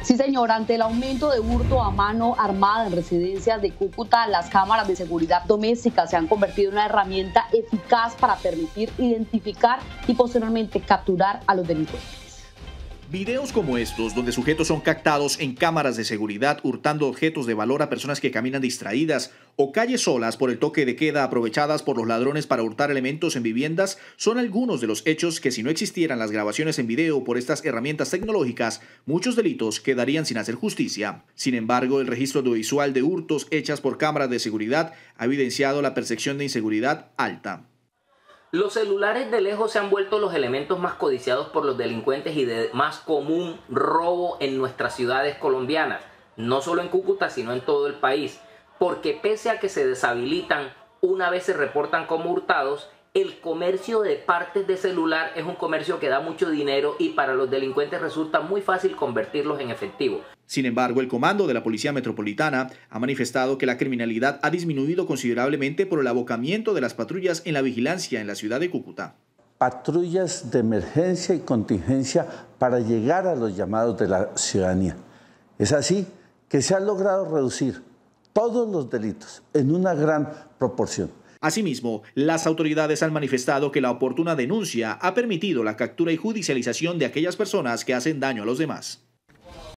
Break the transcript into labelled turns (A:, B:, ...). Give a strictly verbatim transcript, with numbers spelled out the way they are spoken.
A: Sí, señor, ante el aumento de hurto a mano armada en residencias de Cúcuta, las cámaras de seguridad doméstica se han convertido en una herramienta eficaz para permitir identificar y posteriormente capturar a los delincuentes.
B: Videos como estos, donde sujetos son captados en cámaras de seguridad hurtando objetos de valor a personas que caminan distraídas, o calles solas por el toque de queda aprovechadas por los ladrones para hurtar elementos en viviendas, son algunos de los hechos que, si no existieran las grabaciones en video por estas herramientas tecnológicas, muchos delitos quedarían sin hacer justicia. Sin embargo, el registro audiovisual de hurtos hechas por cámaras de seguridad ha evidenciado la percepción de inseguridad alta.
C: Los celulares de lejos se han vuelto los elementos más codiciados por los delincuentes y de más común robo en nuestras ciudades colombianas, no solo en Cúcuta, sino en todo el país, porque pese a que se deshabilitan, una vez se reportan como hurtados, el comercio de partes de celular es un comercio que da mucho dinero y para los delincuentes resulta muy fácil convertirlos en efectivo.
B: Sin embargo, el comando de la Policía Metropolitana ha manifestado que la criminalidad ha disminuido considerablemente por el abocamiento de las patrullas en la vigilancia en la ciudad de Cúcuta.
D: Patrullas de emergencia y contingencia para llegar a los llamados de la ciudadanía. Es así que se han logrado reducir todos los delitos en una gran proporción.
B: Asimismo, las autoridades han manifestado que la oportuna denuncia ha permitido la captura y judicialización de aquellas personas que hacen daño a los demás.